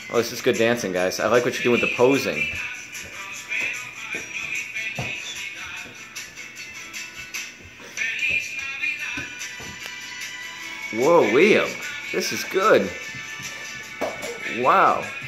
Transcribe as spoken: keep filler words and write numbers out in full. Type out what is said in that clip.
Oh, this is good dancing, guys. I like what you're doing with the posing. Whoa, Liam. This is good. Wow.